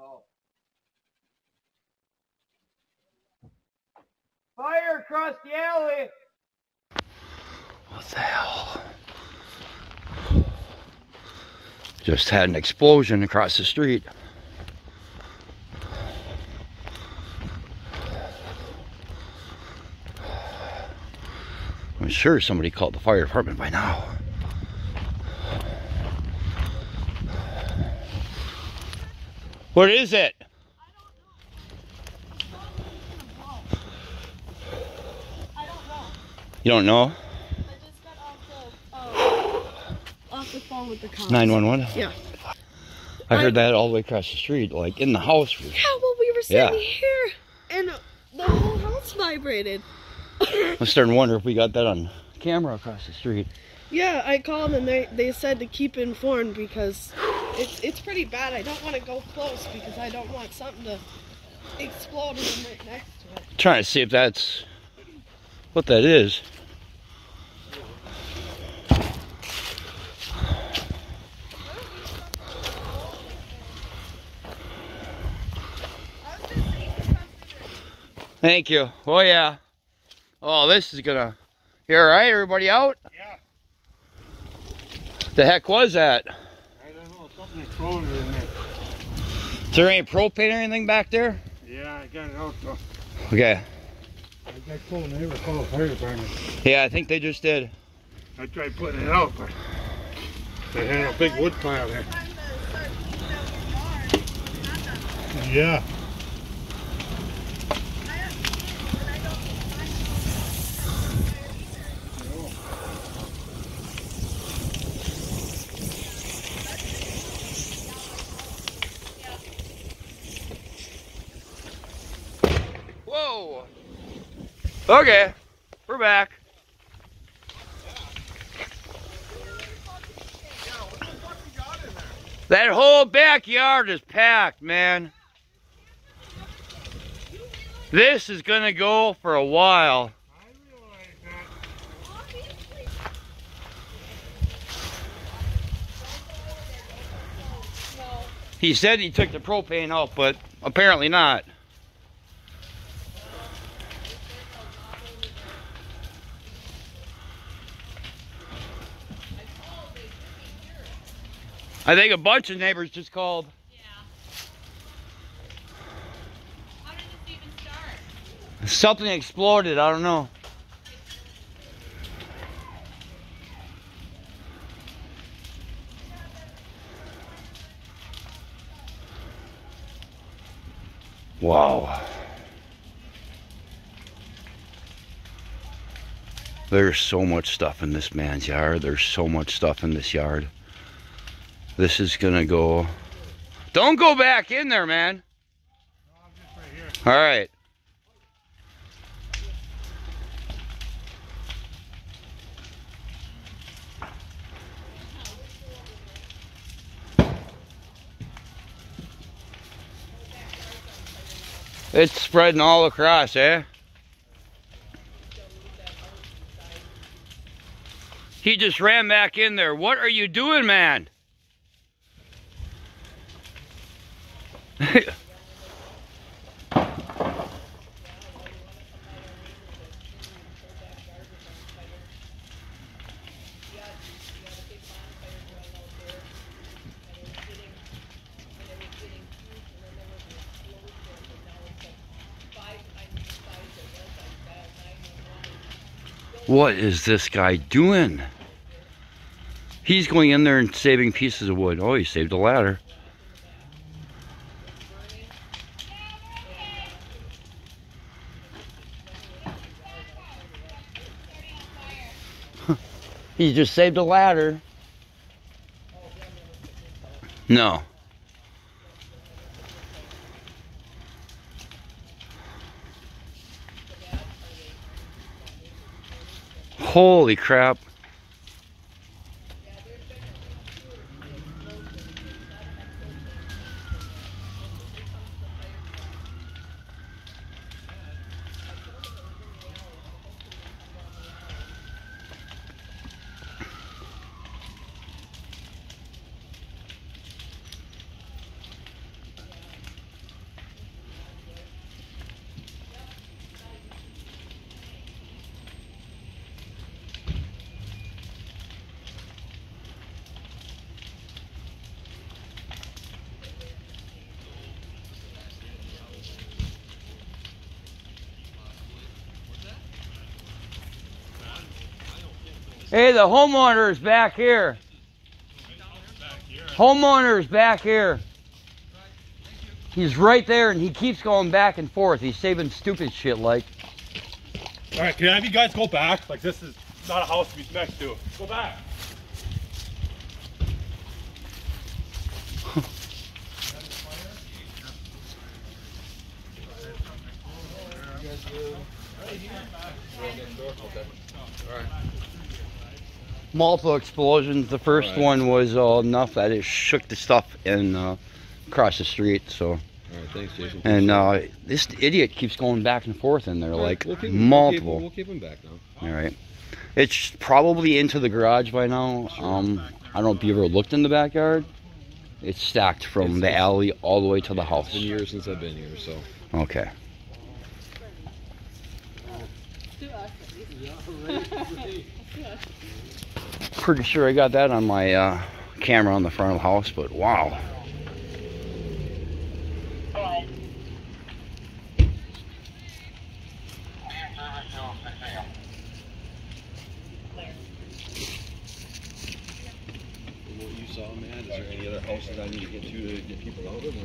Oh. Fire across the alley! What the hell? Just had an explosion across the street. I'm sure somebody called the fire department by now. What is it? I don't know. You don't know? I just got off the phone with the cops. 911? Yeah. I heard that all the way across the street, like in the house. Yeah, well, we were sitting here, and the whole house vibrated. I'm starting to wonder if we got that on camera across the street. Yeah, I called and they said to keep informed because it's pretty bad. I don't want to go close because I don't want something to explode right next to it. Trying to see if that's what that is. Thank you. Oh yeah. Oh, this is gonna. You all right? Everybody out? Yeah. The heck was that? I don't know. Something exploded in there. Is there any propane or anything back there? Yeah, I got it out though. Okay. I got told they never called the fire department. Yeah, I think they just did. I tried putting it out, but they had a big wood pile there. Yeah. Whoa. Okay, we're back. That whole backyard is packed, man. This is gonna go for a while. He said he took the propane out, but apparently not. I think a bunch of neighbors just called. Yeah. How did this even start? Something exploded, I don't know. Wow. There's so much stuff in this man's yard. There's so much stuff in this yard. This is gonna go. Don't go back in there, man. No, I'm just right here. All right. It's spreading all across, eh? He just ran back in there. What are you doing, man? What is this guy doing? He's going in there and saving pieces of wood. Oh, he saved a ladder. He just saved a ladder. No. Holy crap. Hey, the homeowner is back here. Homeowner is back here. He's right there, and he keeps going back and forth. He's saving stupid shit like. All right, can I have you guys go back? Like, this is not a house to be next to. Go back. Multiple explosions. The first one was enough that it shook the stuff in across the street. So. All right, thanks, Jason. And this idiot keeps going back and forth in there, like we'll multiple. We'll keep him back now. All right. It's probably into the garage by now. I don't know if you ever looked in the backyard. It's stacked from the alley all the way to the house. It's been years since I've been here, so. Okay. Pretty sure I got that on my camera on the front of the house, but wow. What you saw, man, is there any other houses I need to get get people out of?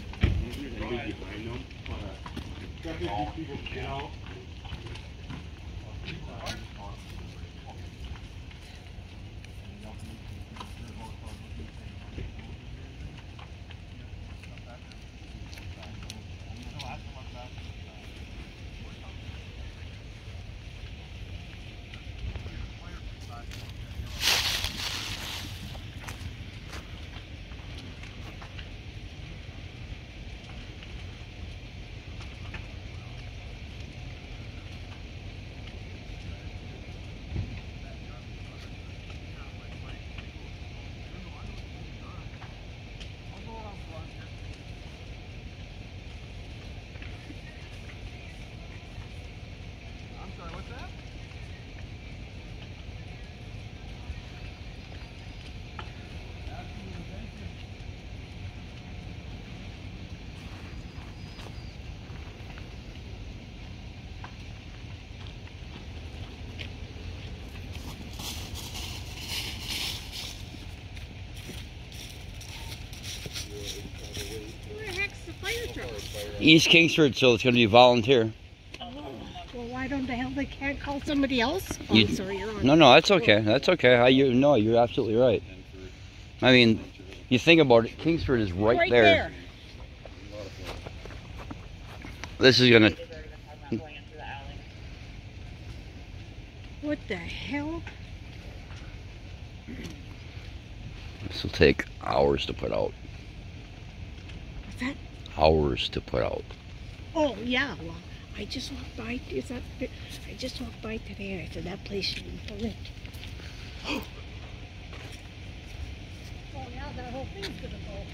East Kingsford, so it's going to be volunteer. Well, why don't the hell they can't call somebody else? Oh, I'm sorry, you're on. No, that's okay. That's okay. You're absolutely right. I mean, you think about it, Kingsford is right there. This is going to... What the hell? This will take hours to put out. What's that? Hours to put out. Oh, yeah. Well, I just walked by. I just walked by today and I said, that place should be for rent. Oh, yeah, that whole thing's going to go.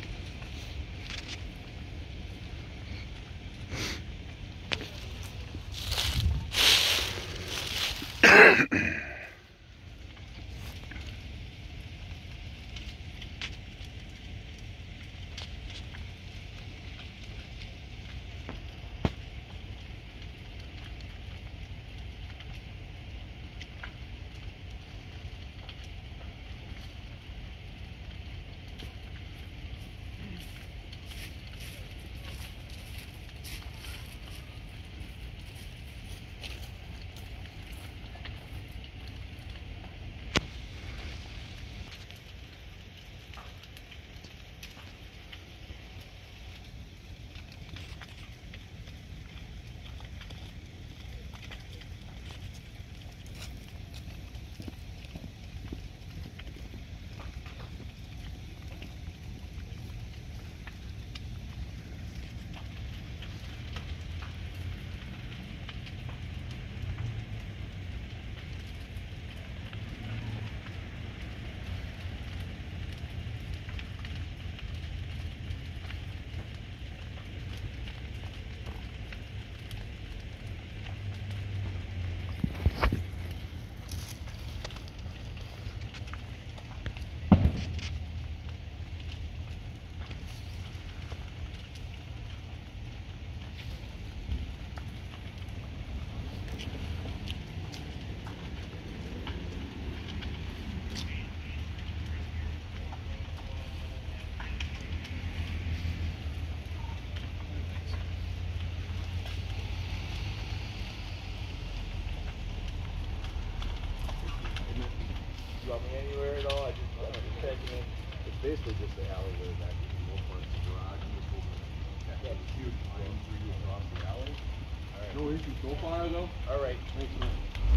run me anywhere at all? I just checking in. It's basically just the alleyway back to the old part of the garage. And it's open. Yeah, it's huge line for you across the alley. All right. No issues so far, though. All right. Thanks, man.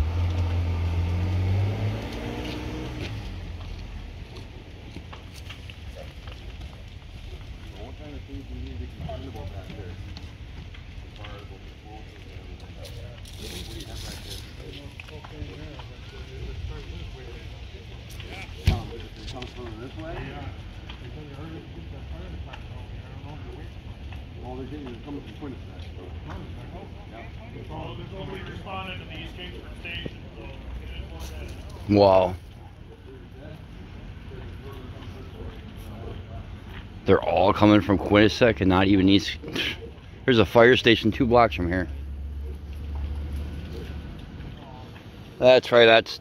So what kind of things do you need to be concerned about back there? As far as what the flow is and everything. What do you have back there? It comes from this way? Well, they're getting it coming from Quinnipiac. Well, there's nobody responded to the East Kingsford station, so it is what it is. Wow. They're all coming from Quinnipiac and not even East. There's a fire station 2 blocks from here. That's right, that's...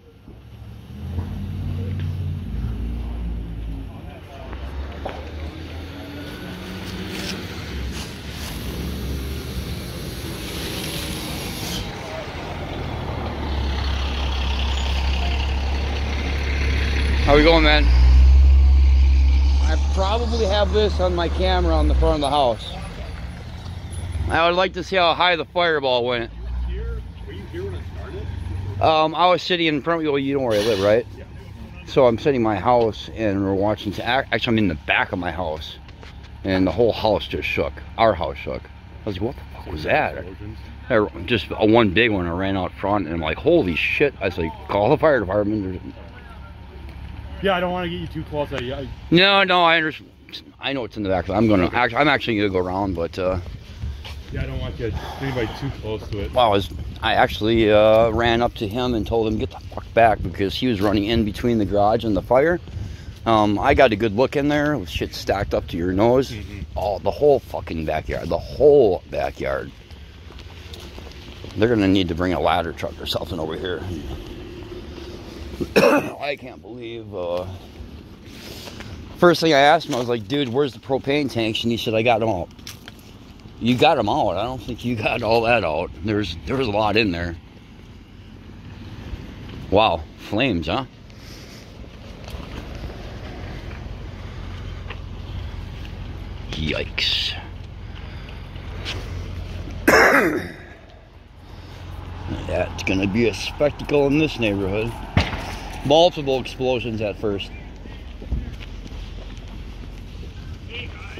How we going, man? I probably have this on my camera on the front of the house. I would like to see how high the fireball went. Were you here when it started? I was sitting in front of you. Well, you know where I live, right? Yeah. So I'm sitting in my house and we're watching. Actually, I'm in the back of my house, and the whole house just shook. Our house shook. I was like, "What the fuck was that?" Just one big one. I ran out front, and I'm like, "Holy shit!" I was like, "Call the fire department." Yeah, I don't want to get you too close. No, I understand. I know it's in the back. I'm actually gonna go around, but yeah, I don't want to get anybody too close to it. well, I actually ran up to him and told him get the fuck back because he was running in between the garage and the fire. I got a good look in there with shit stacked up to your nose. The whole fucking backyard. The whole backyard. They're gonna need to bring a ladder truck or something over here. I can't believe. First thing I asked him, I was like, dude, where's the propane tanks? And he said, I got them out. You got them out. I don't think you got all that out. There was a lot in there. Wow, flames, huh? Yikes. That's gonna be a spectacle in this neighborhood. Multiple explosions at first. Hey guys.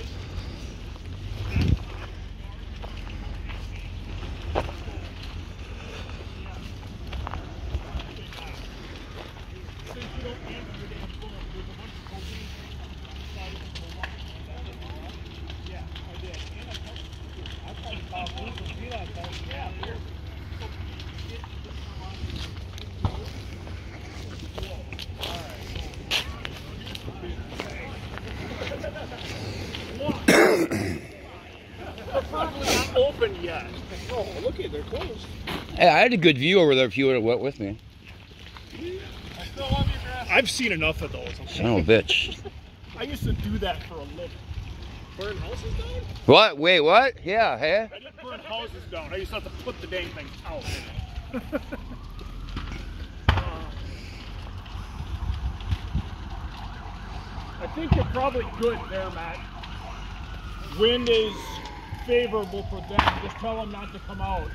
Open yet. Oh, look at they're closed. Hey, I had a good view over there if you would have went with me. I've seen enough of those. Son of a bitch. I used to do that for a living. Burn houses down? What? Wait, what? Yeah, hey? I didn't burn houses down. I used to have to put the dang things out. I think you're probably good there, Matt. Wind is favorable for them. Just tell them not to come out.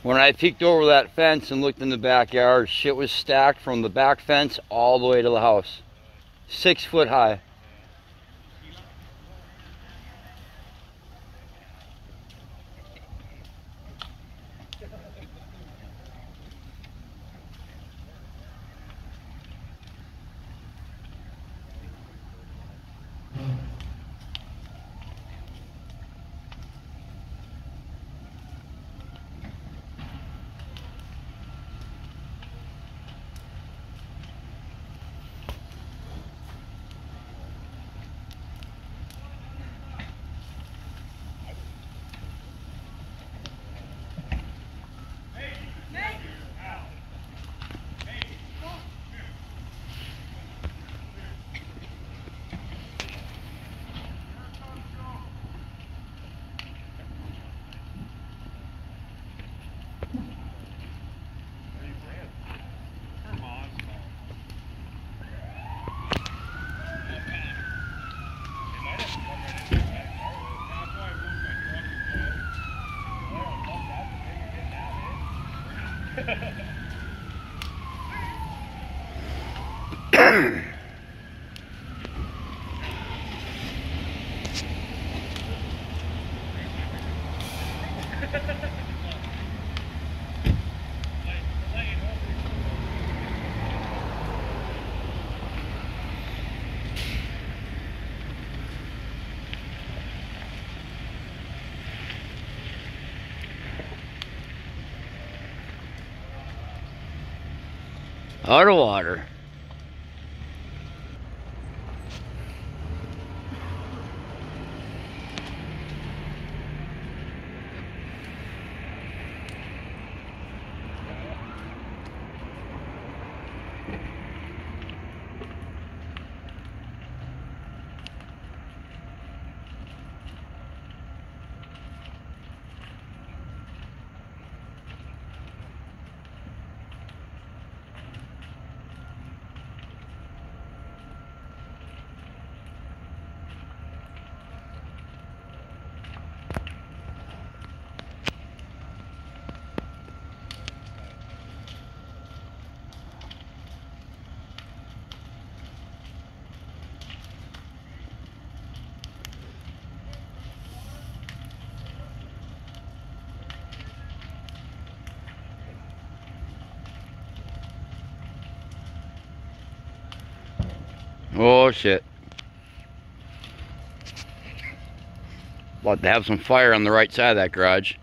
When I peeked over that fence and looked in the backyard, shit was stacked from the back fence all the way to the house. 6 foot high. Out of water. Oh shit. About to have some fire on the right side of that garage.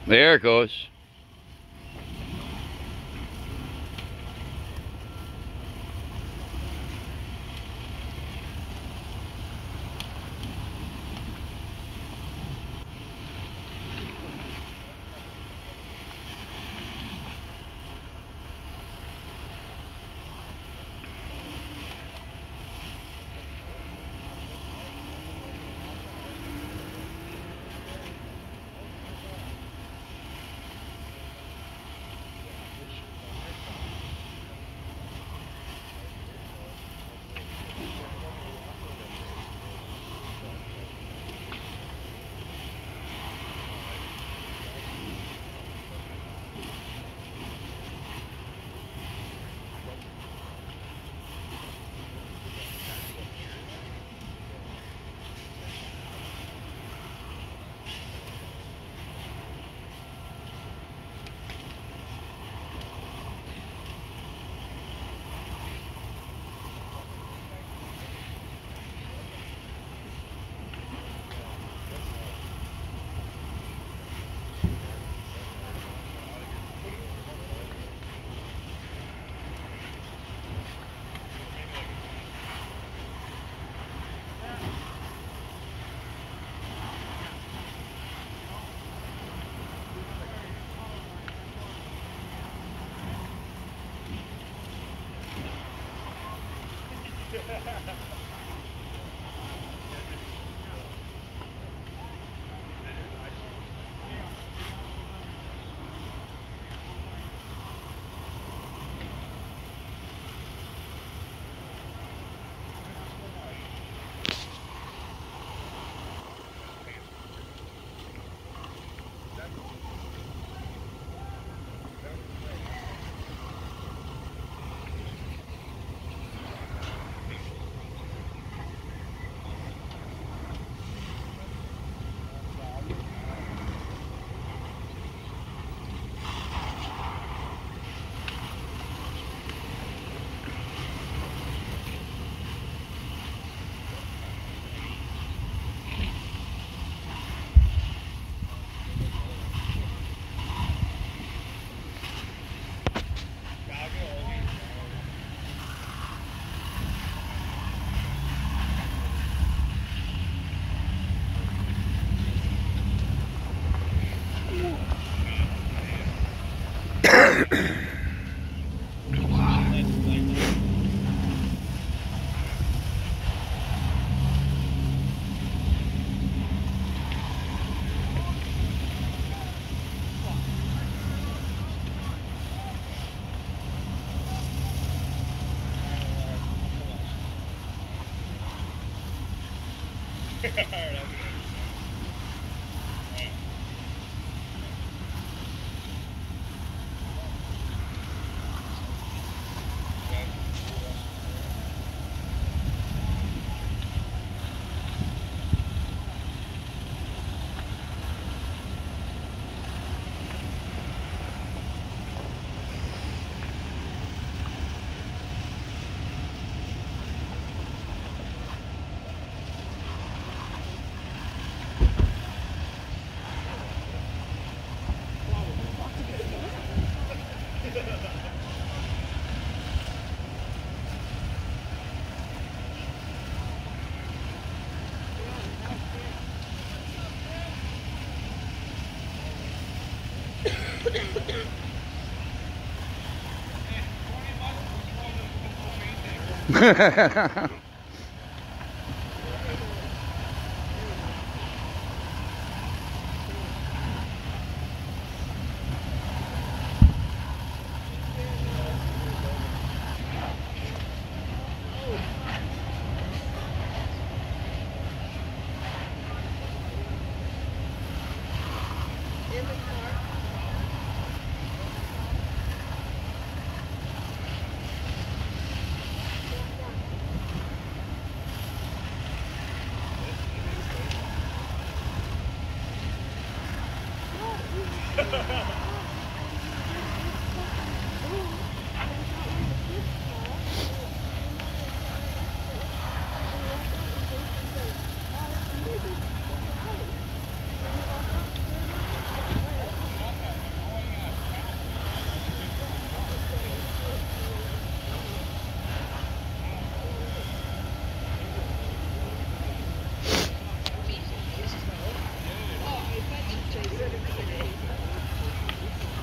There it goes.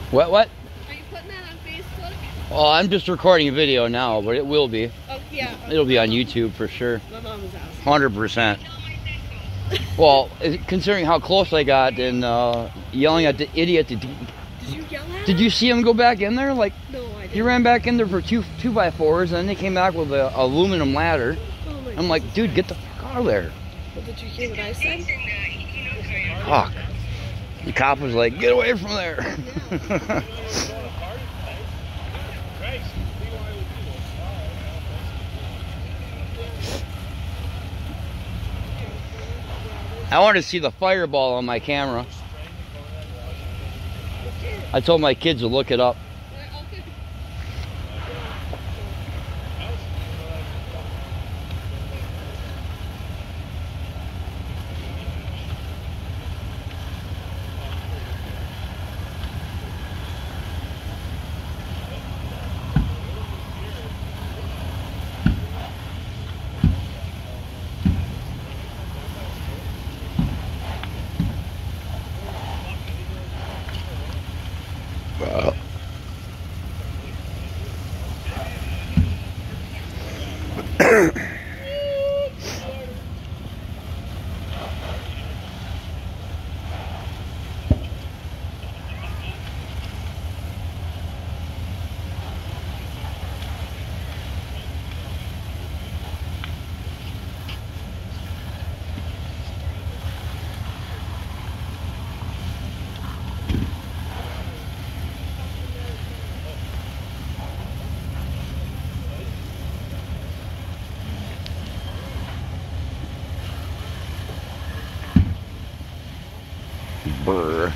What? Are you putting that on Facebook? Oh, I'm just recording a video now, but it will be. Oh, yeah. It'll be on YouTube for sure. My mom was asking. 100%. Well, considering how close I got and yelling at the idiot. Did you yell at Did you see him go back in there? Like, No, I didn't. he ran back in there for two by fours, and then they came back with an aluminum ladder. Oh my I'm like, dude, get the fuck out of there. Well, did you hear what I said? Fuck. The cop was like, get away from there. I want to see the fireball on my camera. I told my kids to look it up. Okay. Brr.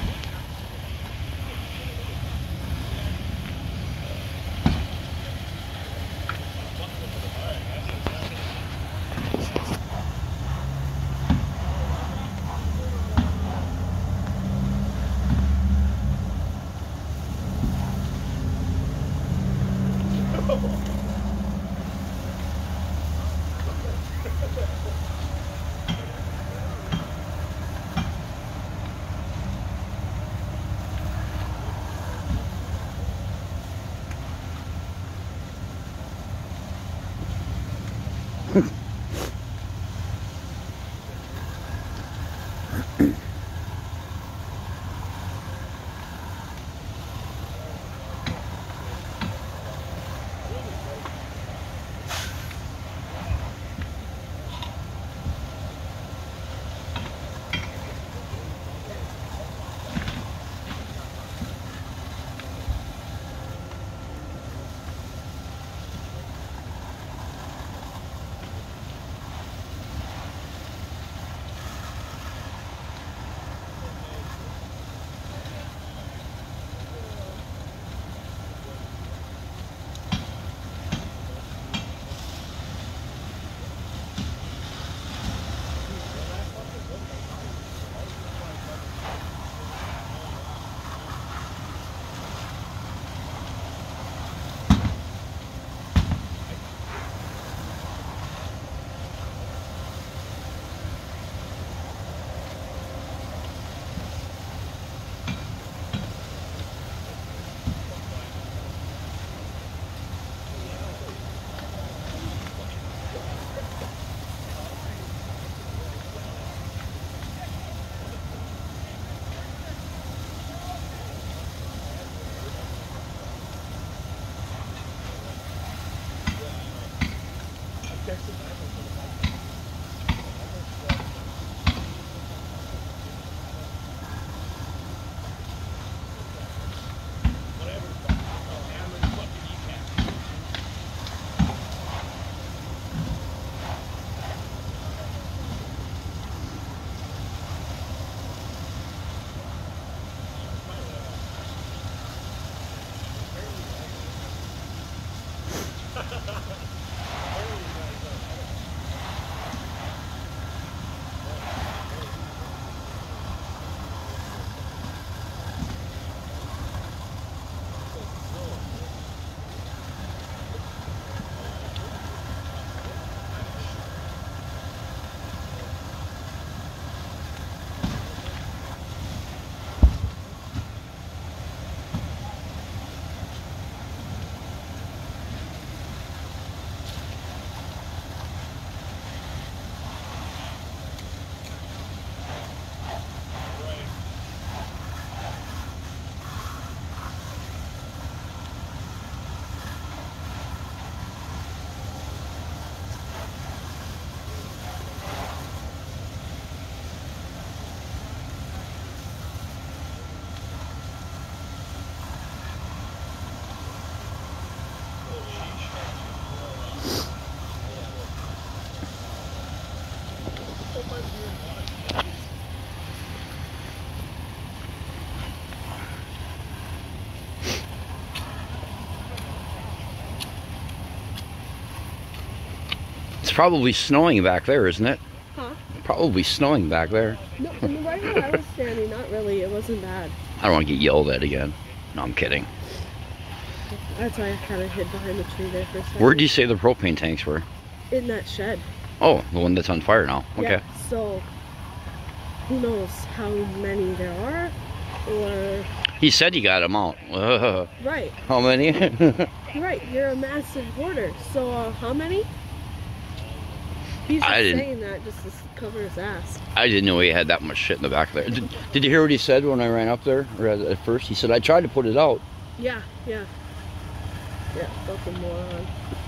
It's probably snowing back there, isn't it? Huh? Probably snowing back there. No, in the right where I was standing, not really. It wasn't bad. I don't want to get yelled at again. No, I'm kidding. That's why I kind of hid behind the tree there for a second. Where did you say the propane tanks were? In that shed. Oh, the one that's on fire now. Okay. Yeah, so who knows how many there are, or... He said he got them out. Right. How many? Right, you're a massive hoarder. So how many? He's just saying that just to cover his ass. I didn't know he had that much shit in the back there. Did you hear what he said when I ran up there? Or at first, he said, I tried to put it out. Yeah, yeah. Yeah, fucking moron.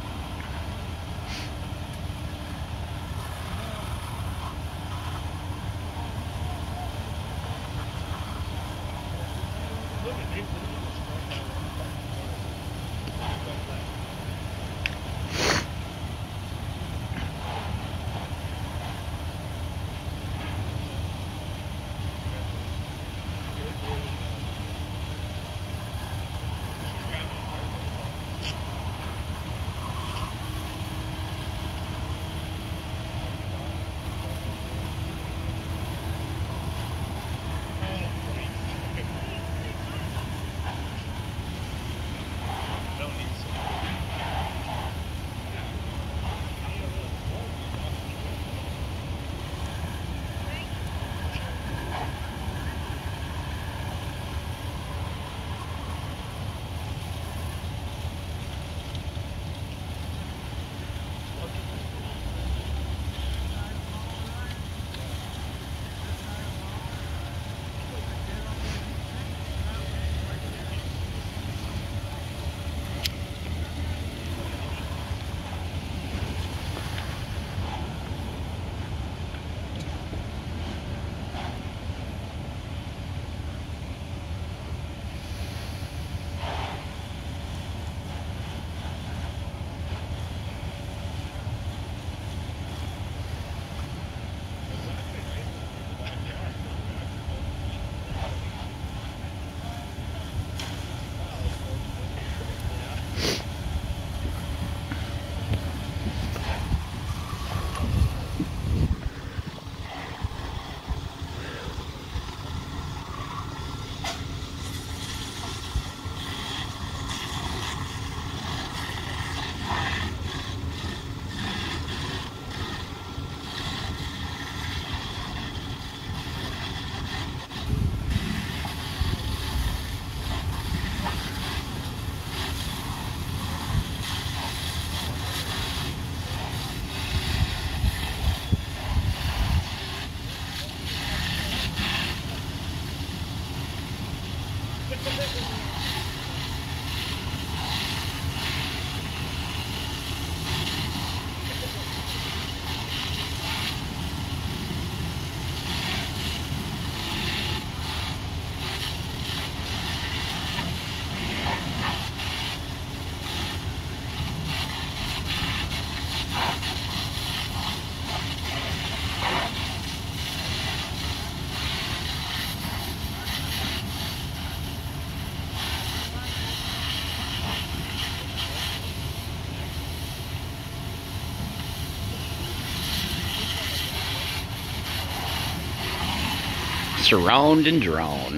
Surround and drown.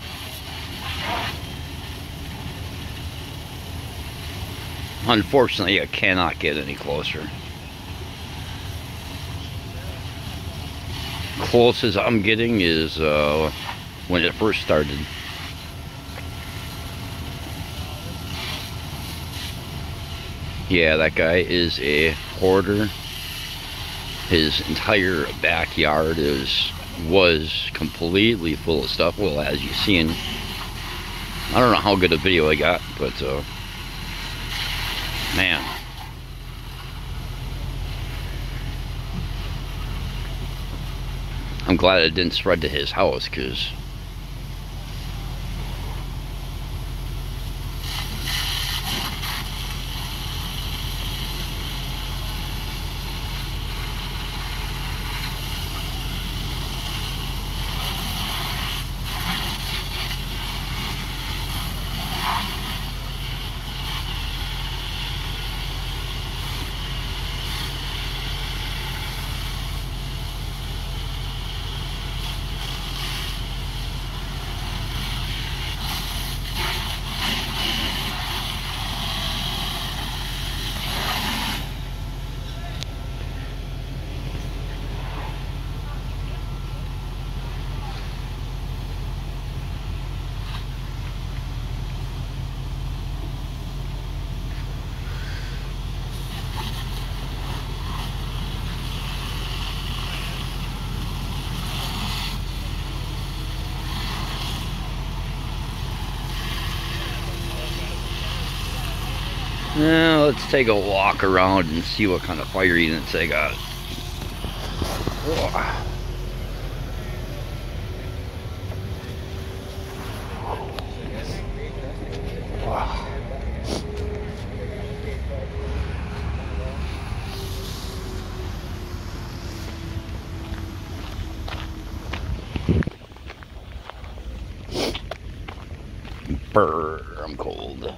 Unfortunately, I cannot get any closer. Closest I'm getting is when it first started. Yeah, that guy is a hoarder. His entire backyard was completely full of stuff. Well, as you've seen, I don't know how good a video I got, but man, I'm glad it didn't spread to his house, because Now let's take a walk around and see what kind of fire units they got. Oh. Wow. Brr, I'm cold.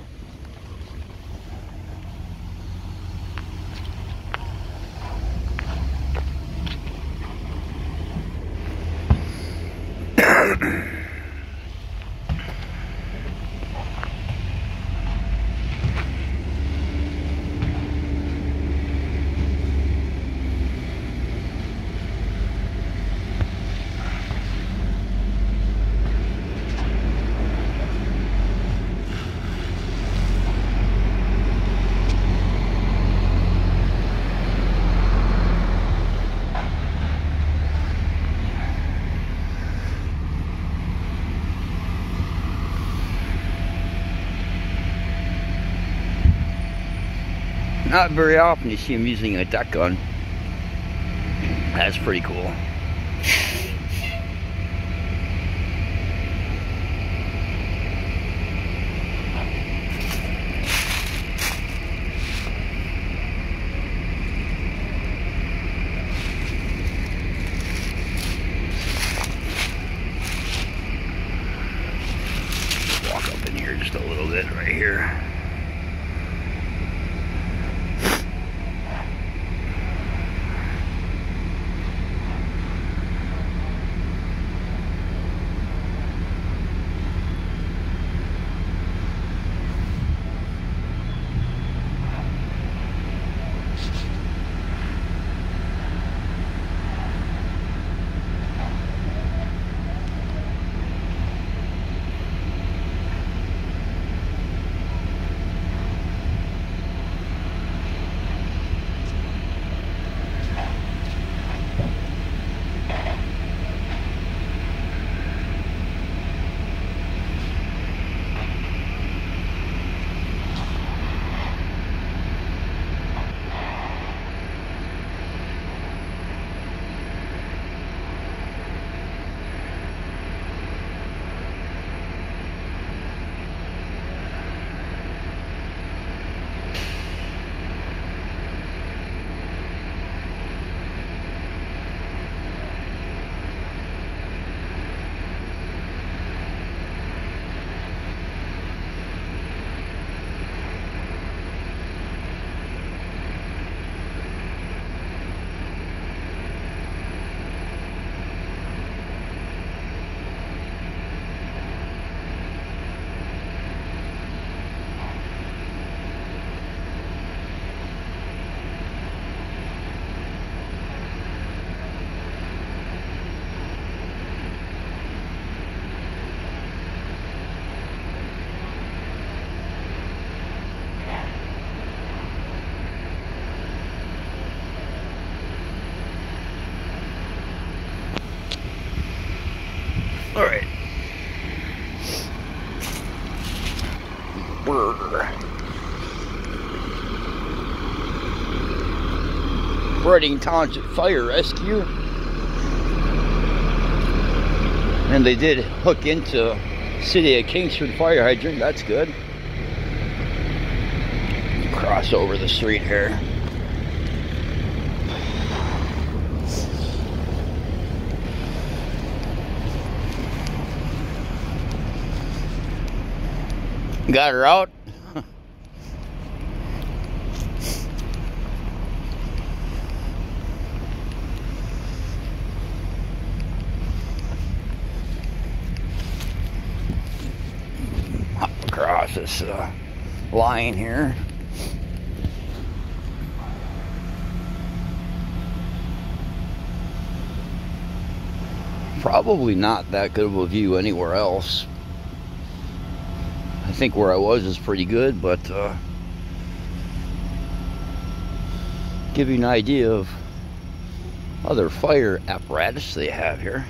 Not very often you see him using a deck gun. That's pretty cool. Walk up in here just a little bit right here. All right. Breitung Township Fire Rescue. And they did hook into City of Kingsford fire hydrant. That's good. Cross over the street here. Got her out. Hop across this line here. Probably not that good of a view anywhere else. I think where I was is pretty good, but give you an idea of other fire apparatus they have here.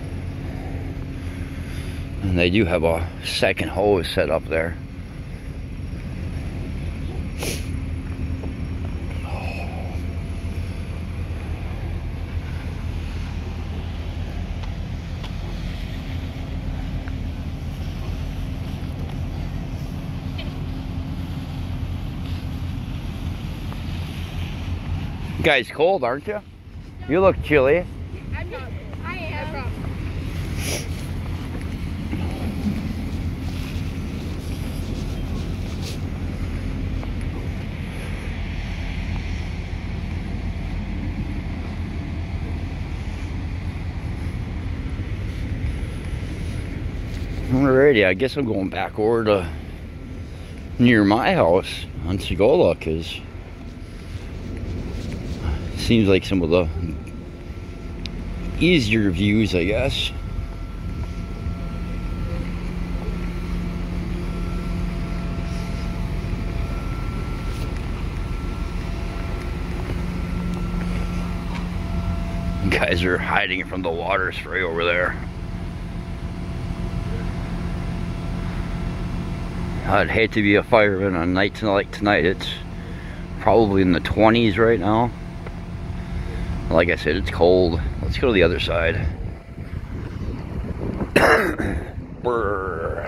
And they do have a second hose set up there. You guys cold, aren't you? You look chilly. I'm not. I am. Alrighty, I guess I'm going back over to near my house on Segola, because seems like some of the easier views, I guess. Guys are hiding from the water spray over there. I'd hate to be a fireman on nights like tonight. It's probably in the 20s right now. Like I said, it's cold. Let's go to the other side. Brr.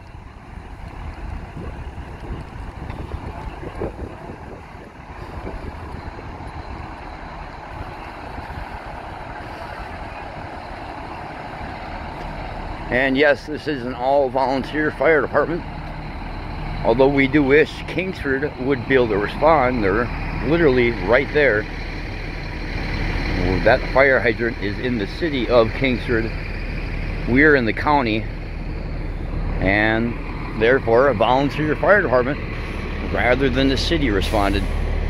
And yes, this is an all-volunteer fire department. Although we do wish Kingsford would be able to respond. They're literally right there. Well, that fire hydrant is in the city of Kingsford. We're in the county. And therefore, a volunteer fire department rather than the city responded.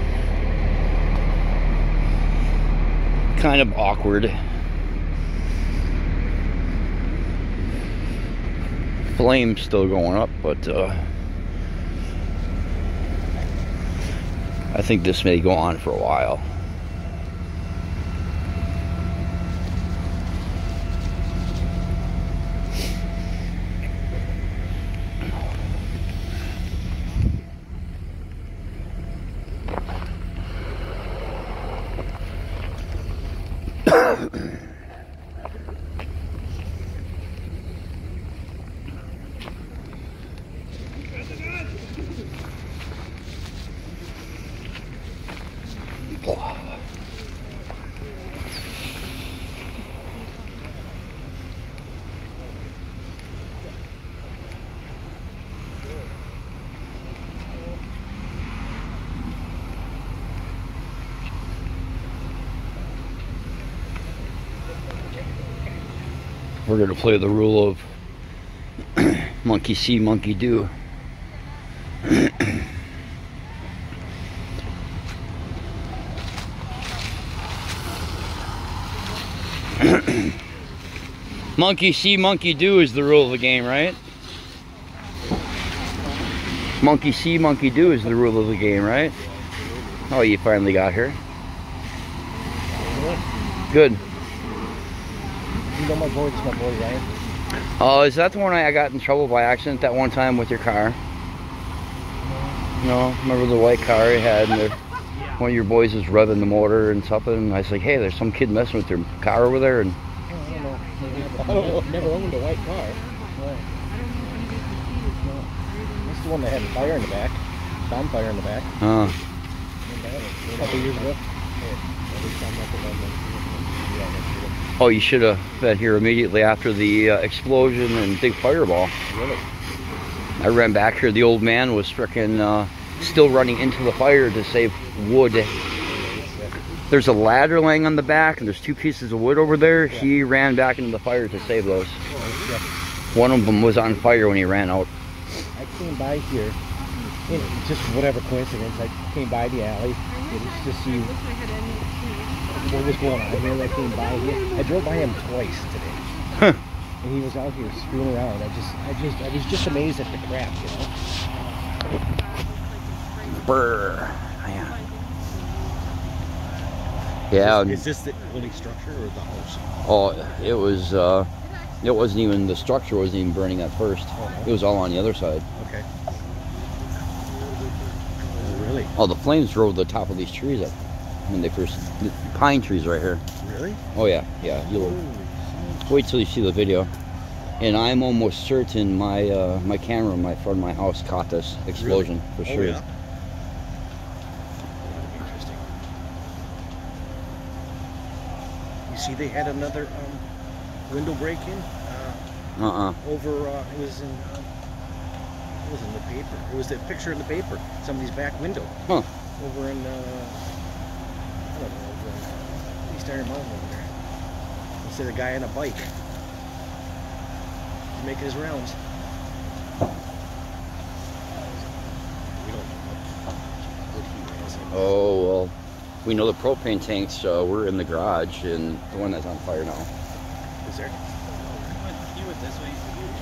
Kind of awkward. Flames still going up, but I think this may go on for a while. We're going to play the rule of monkey see, monkey do. Monkey see, monkey do is the rule of the game, right? Monkey see, monkey do is the rule of the game, right? Oh, you finally got here. Good. You know my boy, Ryan? Oh, is that the one I got in trouble by accident that one time with your car? No, remember the white car you had, and one of your boys was revving the motor and something, and I was like, hey, there's some kid messing with your car over there, and I don't know. Never owned a white car. No. That's the one that had fire in the back. Bonfire in the back. A couple years ago. Oh, you should have been here immediately after the explosion and big fireball. Really? I ran back here. The old man was frickin' still running into the fire to save wood. There's a ladder laying on the back, and there's 2 pieces of wood over there. Yeah. He ran back into the fire to save those. Oh, yeah. One of them was on fire when he ran out. I came by here, and just whatever coincidence, I came by the alley to see what was going on. And then I came by here. I drove by him twice today. Huh. And he was out here screwing around. I was just amazed at the crap, you know. Brr. Yeah. Is this the only structure or the house? Oh, it wasn't even, the structure wasn't even burning at first. Oh, no. It was all on the other side. Okay. Oh, really? Oh, the flames drove the top of these trees up when they first, the pine trees right here. Really? Oh yeah, yeah. You'll wait till you see the video. And I'm almost certain my my camera in front of my house caught this explosion. Really? For sure. Oh, yeah. see they had another window break-in over. It was in the paper. It was the picture in the paper. Somebody's back window. Huh. Over in I don't know, over East Iron Mountain over there. You see the guy on a bike. He's making his rounds. We don't know what he has. Oh, well, we know the propane tanks were in the garage, and the one that's on fire now. Is there? He went this way.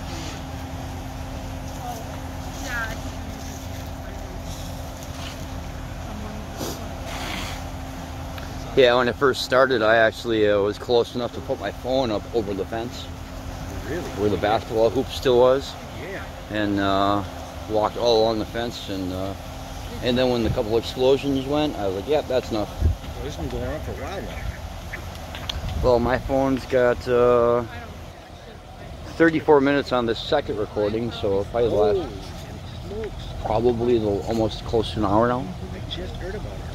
Yeah, when it first started, I actually was close enough to put my phone up over the fence. Really? Where the basketball hoop still was. Yeah. And walked all along the fence, and then when the couple explosions went, I was like, yep, that's enough. Well, this has been going on for a while now. Well, my phone's got 34 minutes on this second recording, so probably the last, probably almost close to an hour now. I just heard about it.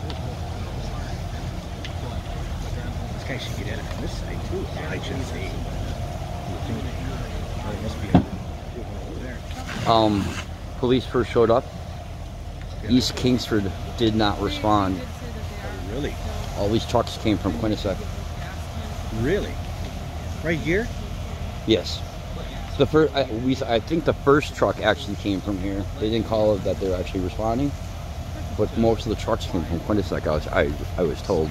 This guy should get at it from this side too. I should say. There must be a over there. Police first showed up. East Kingsford did not respond. Oh, really? All these trucks came from Quinnipiac. Really? Right here? Yes. The first, I think the first truck actually came from here. They didn't call it that they're actually responding, but most of the trucks came from Quinnipiac. I was told.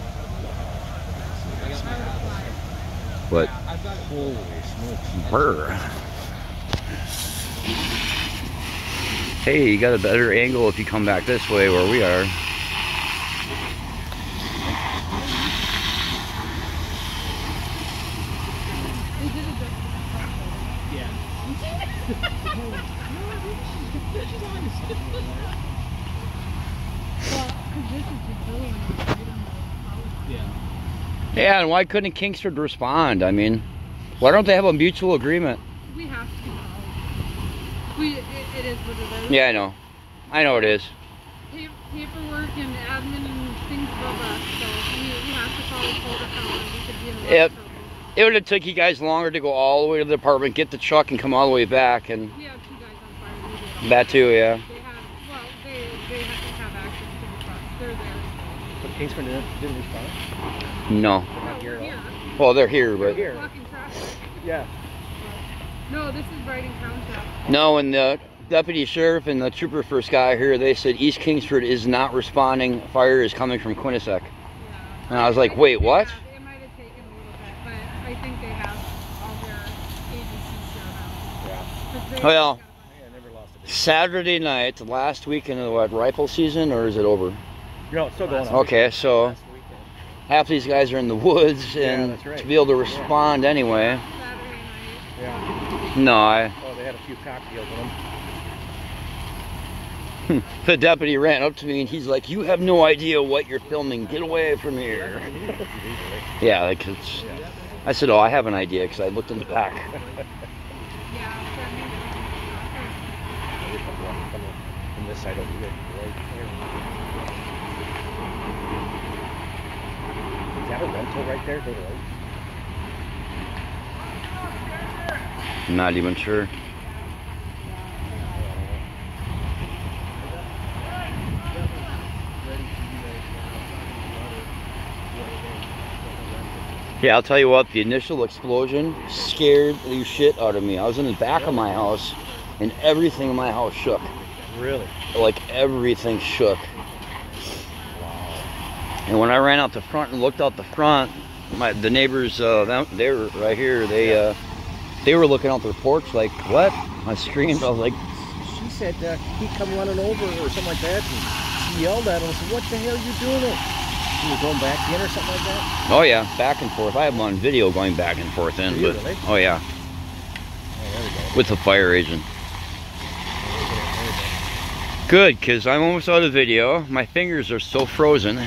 But Holy smokes. brr. Hey, you got a better angle if you come back this way where we are. Yeah, and why couldn't Kingsford respond? I mean, why don't they have a mutual agreement? We have to. It is what it is. Yeah, I know. I know it is. Paperwork and admin and things above us, so we have to follow protocol, and we could be in a lot Yep. of trouble. It would have took you guys longer to go all the way to the department, get the truck, and come all the way back. And We have two guys on fire. We do. that too, yeah. They have access to the truck. They're there. But Kingsford didn't respond? No. No, we're here. Well, they're here, but Here. Blocking traffic. Yeah. No, this is Breitung Township. no. And the deputy sheriff and the trooper first got here, they said East Kingsford is not responding. Fire is coming from Quinnipiac. Yeah. And I was like, wait, what? It might have taken a little bit, but I think they have all their agencies there now. Yeah. Well, Yeah, I never lost a bit. Saturday night, the last weekend of what, rifle season, or is it over? No, it's still going on. Okay, so Last weekend. half these guys are in the woods, and that's right. to be able to respond anyway. Saturday night. Yeah. No, Oh, they had a few cocktails in them. the deputy ran up to me and he's like, "You have no idea what you're filming. Get away from here." Yeah, like it's. I said, "Oh, I have an idea," because I looked in the back. Yeah, From this side over here, right there. Is that a rental right there? To the right? I'm not even sure. Yeah, I'll tell you what, the initial explosion scared the shit out of me. I was in the back of my house, and everything in my house shook. Really? Like, everything shook. And when I ran out the front and looked out the front, the neighbors, they were right here, they were looking out their porch like, what? I screamed, I was like... She said he'd come running over or something like that, and she yelled at him and said, "What the hell are you doing?" He was going back in or something like that? Oh yeah, back and forth. I have him on video going back and forth in, but... Really? Oh yeah. Oh, there we go. With the fire agent. Good, because I'm almost out of video. My fingers are still frozen.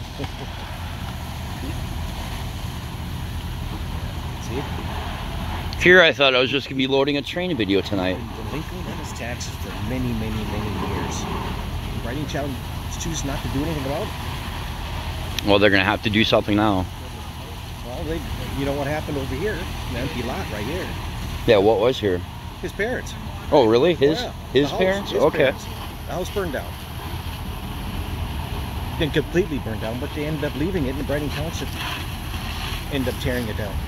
See? Here I thought I was just going to be loading a training video tonight. The Lincoln got his taxes for many, many, many years. Breitung Town chooses not to do anything about it. Well, they're going to have to do something now. Well, Well, you know what happened over here? An empty lot right here. Yeah, what was here? His parents. Oh, really? His Oh, yeah. his The house, parents? his Okay. parents. The house burned down. Didn't completely burn down, but they ended up leaving it in Breitung Township. Ended up tearing it down.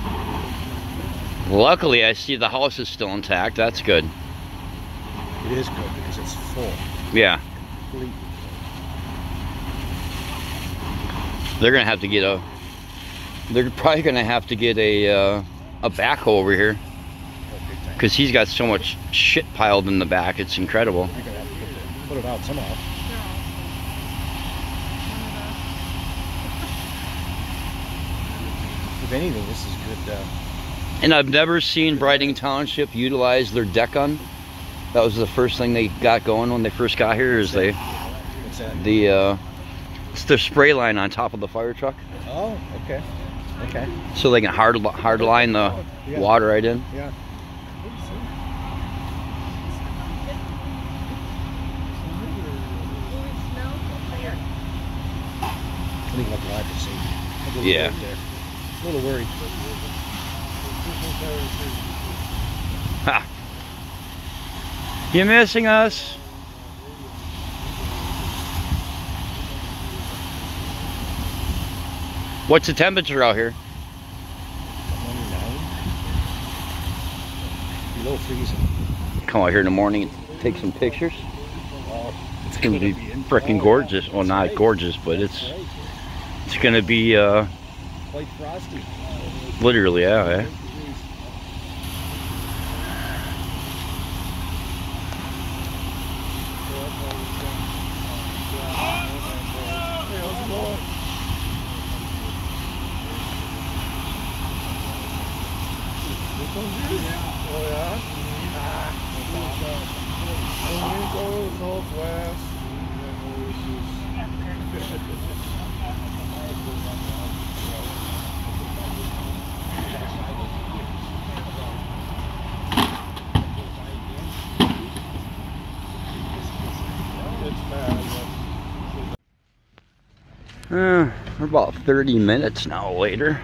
Luckily, I see the house is still intact. That's good. It is good because it's full. Yeah. Completely They're gonna have to get a. They're probably gonna have to get a backhoe over here, full. because he's got so much shit piled in the back. It's incredible. You're gonna have to put it out somehow. If anything, this is good. And I've never seen Breitung Township utilize their deck gun. That was the first thing they got going when they first got here. Is What's that? It's their spray line on top of the fire truck, Oh, okay. Okay. so they can hard line the Yeah. water right in. Yeah. I think I'm glad to see. I'm a little Yeah. worried there. A little worried. Ha! You missing us? What's the temperature out here? 29. Below freezing. Come out here in the morning and take some pictures. Oh, It's gonna be freaking gorgeous. Well, not gorgeous, but it's gonna be quite frosty. literally, yeah. We're about 30 minutes now later.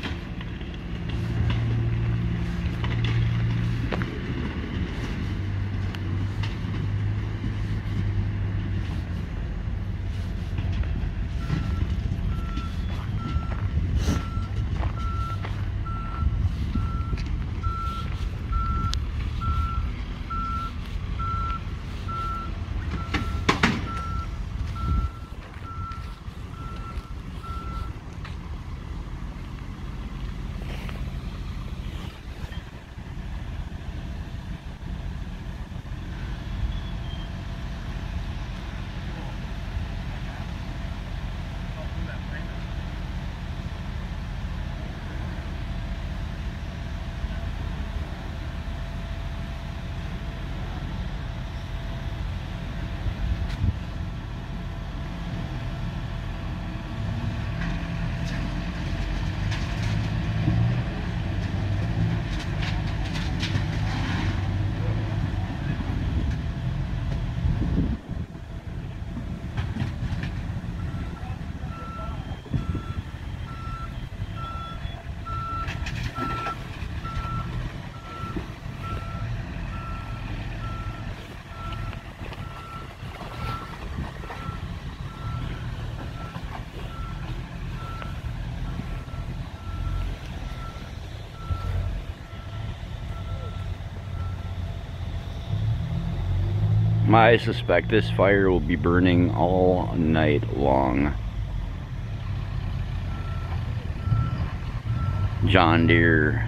I suspect this fire will be burning all night long. John Deere